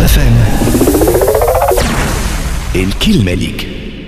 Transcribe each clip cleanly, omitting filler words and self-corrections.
FM. الكلمة ليك.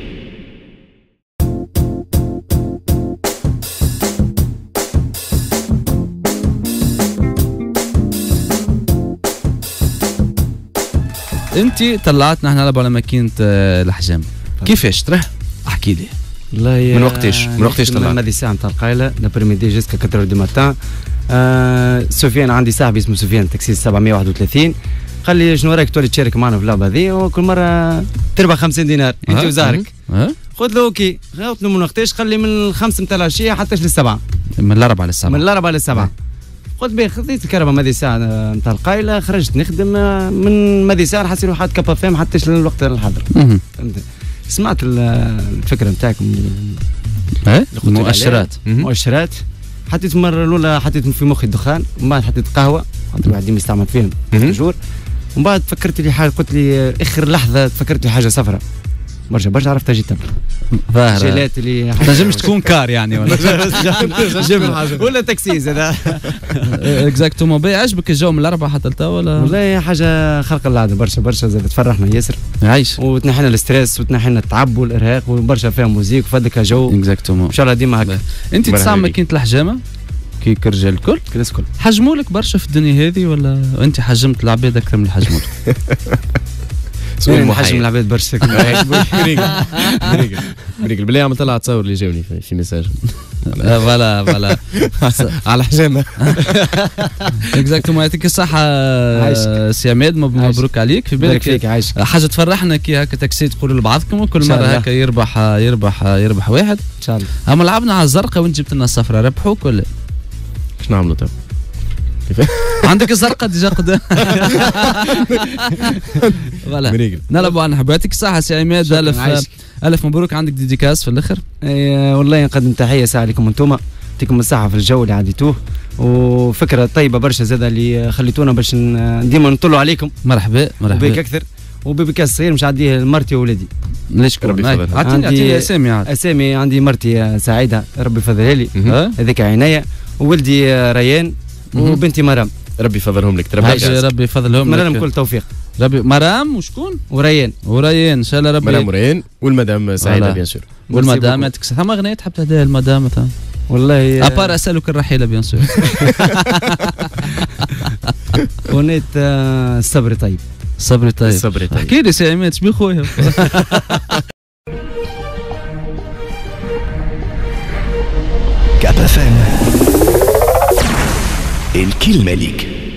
انت طلعتنا نلعب على ماكينة الحجام، كيفاش تراه؟ احكي لي. والله من وقتاش طلعت؟ من هذه الساعه نتاع القايله لابريميدي جيسكا 4 دو ماتان. سفيان عندي صاحبي اسمه سفيان تاكسي 731، قال لي شنو رايك تولي تشارك معنا في اللعبه هذه وكل مره تربح 50 دينار انت وزهرك. قلت له اوكي، قلت له من وقتاش؟ قال لي من الخمسة نتاع العشيه حتى للسبعه. من الاربعه للسبعه. من الاربعه للسبعه. قلت به خذيت الكهرباء ماذي ساعه نتاع القايله، خرجت نخدم من ماذي ساعه حسيت روحي كابا فام حتى للوقت الحاضر. سمعت الفكره نتاعكم المؤشرات. حطيت المره الاولى حطيت في مخي الدخان، ومن بعد حطيت قهوه، خاطر الواحد ديما يستعمل فيهم جور. ومن بعد فكرت لي حاجه، قلت لي اخر لحظه فكرت لي حاجه صفراء برشا عرفت اجي تبع جيلات اللي تنجمش تكون كار يعني ولا تاكسي زاد. اكزاكتومون. باهي عجبك الجو من الاربعه حتى لتوا ولا؟ والله حاجه خلق العاده برشا زاد تفرحنا ياسر. عايش وتنحينا الستريس وتنحينا التعب والارهاق وبرشا فيها موزيك وفدك جو. اكزاكتومون. ان شاء الله ديما هكا. انت تستعمل ماكينه الحجامه كي كرجال الكل؟ الناس الكل حجموا لك برشا في الدنيا هذه ولا انت حجمت العباد اكثر من حجموا لك؟ حجم العباد برشا. بريقل بالله عم طلع تصور اللي جاوني في ميساج. فوالا على حجامه. اكزاكتومون. يعطيك الصحة سي عماد، مبروك عليك. في بالك حاجة تفرحنا كي هكا تاكسي تقولوا لبعضكم وكل مرة هكا يربح واحد ان شاء الله. اما لعبنا على الزرقاء وانت جبت لنا الصفراء، ربحوك ولا؟ اش نعملوا تو؟ عندك الزرقاء ديجا قدام. فوالا نلعبوا على نحبوا. يعطيك الصحة سي عماد، ألف مبروك. عندك ديديكاس في الآخر؟ والله نقدم تحية ساعة لكم انتوما، يعطيكم الصحة في الجو اللي عديتوه، وفكرة طيبة برشا زادة اللي خليتونا باش ديما نطلوا عليكم. مرحبا بك أكثر. وبكاس صغير مش عديه لمرتي وولدي. ليش ربي يفضلها؟ عطيني أسامي. عندي مرتي سعيدة ربي يفضلها لي، هذيك عناية، وولدي ريان وبنتي مرام ربي يفضلهم لك. ربي يفضلهم لك. مرام كل توفيق. ربي مرام وشكون؟ وريان ان شاء الله. ربي مرام وريان والمدام سعيده بيان سور. والمدام تكسب. ثم اغنيه تحب تهديها المدام مثلا؟ والله ابار اسالك الرحيله بيان سور. اغنيه الصبر طيب. صبري طيب. احكي لي سي عماد شبي خويا. كاب FM. الكلمة ليك.